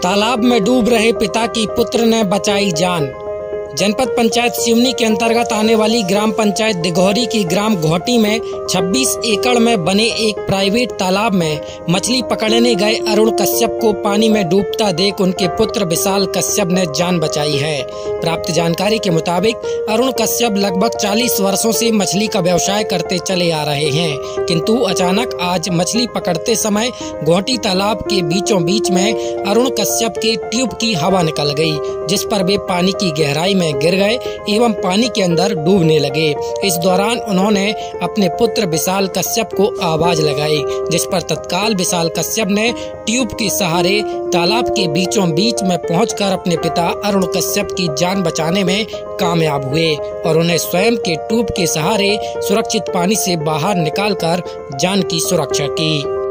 तालाब में डूब रहे पिता की पुत्र ने बचाई जान। जनपद पंचायत सिवनी के अंतर्गत आने वाली ग्राम पंचायत दिघौरी की ग्राम घोटी में 26 एकड़ में बने एक प्राइवेट तालाब में मछली पकड़ने गए अरुण कश्यप को पानी में डूबता देख उनके पुत्र विशाल कश्यप ने जान बचाई है। प्राप्त जानकारी के मुताबिक अरुण कश्यप लगभग 40 वर्षों से मछली का व्यवसाय करते चले आ रहे हैं, किंतु अचानक आज मछली पकड़ते समय घोटी तालाब के बीचों बीच में अरुण कश्यप के ट्यूब की हवा निकल गई, जिस पर वे पानी की गहराई में गिर गए एवं पानी के अंदर डूबने लगे। इस दौरान उन्होंने अपने पुत्र विशाल कश्यप को आवाज लगाई, जिस पर तत्काल विशाल कश्यप ने ट्यूब के सहारे तालाब के बीचों बीच में पहुंचकर अपने पिता अरुण कश्यप की जान बचाने में कामयाब हुए और उन्हें स्वयं के ट्यूब के सहारे सुरक्षित पानी से बाहर निकालकर जान की सुरक्षा की।